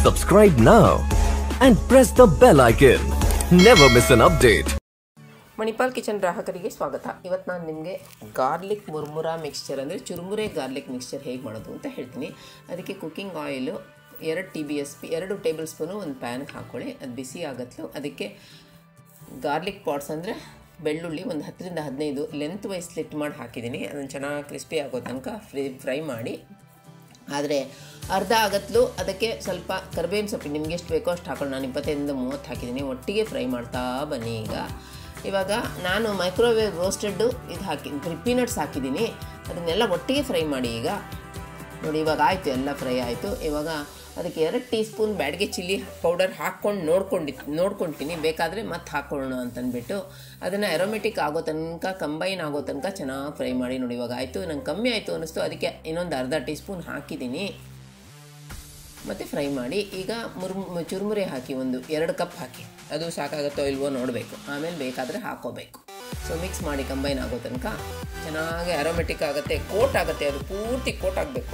Subscribe now and press the bell icon. Never miss an update. Manipal kitchen ಗ್ರಾಹಕರಿಗೆ ಸ್ವಾಗತ. ಇವತ್ತು ನಾನು ನಿಮಗೆ ಗಾರ್ಲಿಕ್ ಮುರ್ಮುರಾ ಮಿಕ್ಸ್ಚರ್ ಅಂದರೆ ಚುರುಮುರೆ ಗಾರ್ಲಿಕ್ ಮಿಕ್ಸ್ಚರ್ ಹೇಗೆ ಮಾಡೋದು ಅಂತ ಹೇಳ್ತೀನಿ. ಅದಕ್ಕೆ cooking oil 2 tbsp 2 tablespoon ಒಂದು ಪ್ಯಾನ್ಗೆ ಹಾಕ್ಕೊಳ್ಳಿ. ಅದು ಬಿಸಿ ಆಗತ್ತಲು. ಅದಕ್ಕೆ ಗಾರ್ಲಿಕ್ ಪಾಟ್ಸ್ ಅಂದರೆ ಬೆಳ್ಳುಳ್ಳಿ ಒಂದು 10 ರಿಂದ 15 ಲೆಂತ್ ವೈಸ್ ಸ್ಲಿಟ್ ಮಾಡಿ ಹಾಕಿದ್ದೀನಿ. ಅದನ್ನು ಚೆನ್ನಾಗಿ ಕ್ರಿಸ್ಪಿ ಆಗೋ ತನಕ ಫ್ರೈ ಮಾಡಿ. ಆದರೆ ಅರ್ಧ ಆಗತ್ತಲು ಅದಕ್ಕೆ ಸ್ವಲ್ಪ ಕರಿಬೇವಿನ ಸೊಪ್ಪು ನಿಮ್ಗೆ ಎಷ್ಟು ಬೇಕೋ ಅಷ್ಟು ಹಾಕೊಂಡು ನಾನು 25 ರಿಂದ 30 ಹಾಕಿದ್ದೀನಿ. ಒಟ್ಟಿಗೆ ಫ್ರೈ ಮಾಡ್ತಾ ಬನ್ನಿ. ಇವಾಗ ನಾನು ಮೈಕ್ರೋವೇವ್ ರೋಸ್ಟೆಡ್ಡು ಇದು ಪೀನಟ್ಸ್ ಹಾಕಿದ್ದೀನಿ. ಅದನ್ನೆಲ್ಲ ಒಟ್ಟಿಗೆ ಫ್ರೈ ಮಾಡಿ. ಈಗ ನೋಡಿ, ಇವಾಗ ಆಯಿತು, ಎಲ್ಲ ಫ್ರೈ ಆಯಿತು. ಇವಾಗ ಅದಕ್ಕೆ 2 teaspoon Byadgi chilli powder ಹಾಕ್ಕೊಂಡು ನೋಡ್ಕೊಳ್ತೀನಿ. ಬೇಕಾದರೆ ಮತ್ತೆ ಹಾಕ್ಕೊಳ್ಳೋಣ ಅಂತಂದ್ಬಿಟ್ಟು ಅದನ್ನು ಅರೋಮೆಟಿಕ್ ಆಗೋ ತನಕ ಕಂಬೈನ್ ಆಗೋ ತನಕ ಚೆನ್ನಾಗಿ ಫ್ರೈ ಮಾಡಿ. ನೋಡಿ, ಇವಾಗ ಆಯಿತು. ನಂಗೆ ಕಮ್ಮಿ ಆಯಿತು ಅನ್ನಿಸ್ತು, ಅದಕ್ಕೆ ಇನ್ನೊಂದು ಅರ್ಧ ಟೀ ಸ್ಪೂನ್ ಹಾಕಿದ್ದೀನಿ. ಮತ್ತು ಫ್ರೈ ಮಾಡಿ. ಈಗ ಚುರುಮುರೆ ಹಾಕಿ 2 ಕಪ್ ಹಾಕಿ. ಅದು ಸಾಕಾಗುತ್ತೋ ಇಲ್ವೋ ನೋಡಬೇಕು, ಆಮೇಲೆ ಬೇಕಾದರೆ ಹಾಕ್ಕೋಬೇಕು. ಸೊ ಮಿಕ್ಸ್ ಮಾಡಿ ಕಂಬೈನ್ ಆಗೋ ತನಕ ಚೆನ್ನಾಗಿ ಅರೋಮೆಟಿಕ್ ಆಗುತ್ತೆ, ಕೋಟ್ ಆಗುತ್ತೆ. ಅದು ಪೂರ್ತಿ ಕೋಟ್ ಆಗಬೇಕು,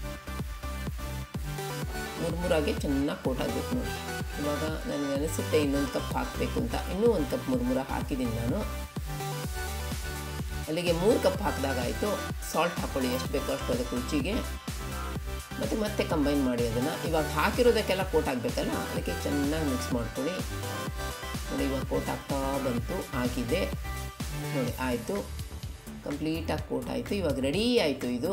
ಮುರ್ಮುರಾಗೆ ಚೆನ್ನಾಗಿ ಕೋಟ್ ಆಗಬೇಕು. ನೋಡಿ, ಇವಾಗ ನನಗೆ ಅನಿಸುತ್ತೆ ಇನ್ನೊಂದು ಕಪ್ ಹಾಕಬೇಕು ಅಂತ. ಇನ್ನೂ 1 ಕಪ್ ಮುರ್ಮುರ ಹಾಕಿದ್ದೀನಿ ನಾನು. ಅಲ್ಲಿಗೆ 3 ಕಪ್ ಹಾಕಿದಾಗಾಯಿತು. ಸಾಲ್ಟ್ ಹಾಕ್ಕೊಳ್ಳಿ ಎಷ್ಟು ಬೇಕೋ ಅಷ್ಟು ಅದಕ್ಕೆ ರುಚಿಗೆ. ಮತ್ತೆ ಕಂಬೈನ್ ಮಾಡಿ ಅದನ್ನು. ಇವಾಗ ಹಾಕಿರೋದಕ್ಕೆಲ್ಲ ಕೋಟ್ ಆಗಬೇಕಲ್ಲ, ಅದಕ್ಕೆ ಚೆನ್ನಾಗಿ ಮಿಕ್ಸ್ ಮಾಡ್ಕೊಳ್ಳಿ. ನೋಡಿ, ಇವಾಗ ಕೋಟ್ ಆಗ್ತಾ ಬಂತು, ಆಗಿದೆ. ನೋಡಿ, ಆಯಿತು, ಕಂಪ್ಲೀಟಾಗಿ ಕೋಟ್ ಆಯಿತು. ಇವಾಗ ರೆಡಿ ಆಯಿತು. ಇದು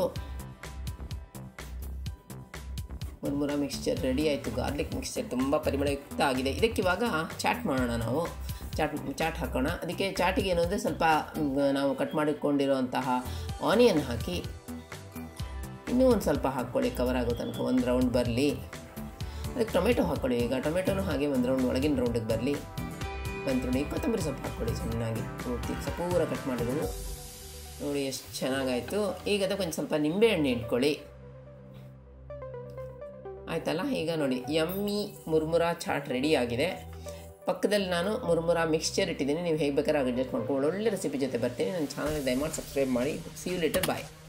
ಮುರ್ಮುರಾ ಮಿಕ್ಸ್ಚರ್ ರೆಡಿ ಆಯಿತು. ಗಾರ್ಲಿಕ್ ಮಿಕ್ಸ್ಚರ್ ತುಂಬ ಪರಿಮಳಯುಕ್ತ ಆಗಿದೆ. ಇದಕ್ಕಿವಾಗ ಚಾಟ್ ಮಾಡೋಣ. ನಾವು ಚಾಟ್ ಹಾಕೋಣ. ಅದಕ್ಕೆ ಚಾಟಿಗೆ ಏನು ಅಂದರೆ ಸ್ವಲ್ಪ ನಾವು ಕಟ್ ಮಾಡಿಕೊಂಡಿರೋಂತಹ ಆನಿಯನ್ ಹಾಕಿ, ಇನ್ನೂ ಒಂದು ಸ್ವಲ್ಪ ಹಾಕ್ಕೊಳ್ಳಿ ಕವರ್ ಆಗೋ ತನಕ, 1 ರೌಂಡ್ ಬರಲಿ. ಅದಕ್ಕೆ ಟೊಮೆಟೊ ಹಾಕ್ಕೊಳ್ಳಿ. ಈಗ ಟೊಮೆಟೊನೂ ಹಾಗೆ 1 ರೌಂಡ್ ಒಳಗಿನ ರೌಂಡಿಗೆ ಬರಲಿ. ಬಂತು ನೋಡಿ. ಕೊತ್ತಂಬರಿ ಸೊಪ್ಪು ಹಾಕ್ಕೊಳ್ಳಿ ಚೆನ್ನಾಗಿ, ಪೂರ್ತಿ ಸಪೂರ ಕಟ್ ಮಾಡಿದ್ರು. ನೋಡಿ ಎಷ್ಟು ಚೆನ್ನಾಗಾಯಿತು. ಈಗ ಅದಕ್ಕೆ ಒಂದು ಸ್ವಲ್ಪ ನಿಂಬೆಹಣ್ಣು ಇಟ್ಕೊಳ್ಳಿ. ಆಯ್ತಲ್ಲ. ಈಗ ನೋಡಿ, ಯಮ್ಮಿ ಮುರ್ಮುರಾ ಚಾಟ್ ರೆಡಿ ಆಗಿದೆ. ಪಕ್ಕದಲ್ಲಿ ನಾನು ಮುರ್ಮುರಾ ಮಿಕ್ಸ್ಚರ್ ಇಟ್ಟಿದ್ದೀನಿ. ನೀವು ಹೇಗೆ ಬೇಕಾದ್ರೆ ಅಡ್ಜಸ್ಟ್ ಮಾಡ್ಕೊಂಡು ಒಳ್ಳೆ ರೆಸಿಪಿ ಜೊತೆ ಬರ್ತೀನಿ. ನನ್ನ ಚಾನಲ್ಗೆ ದಯಮಾಡಿ ಸಬ್ಸ್ಕ್ರೈಬ್ ಮಾಡಿ. See you later, bye.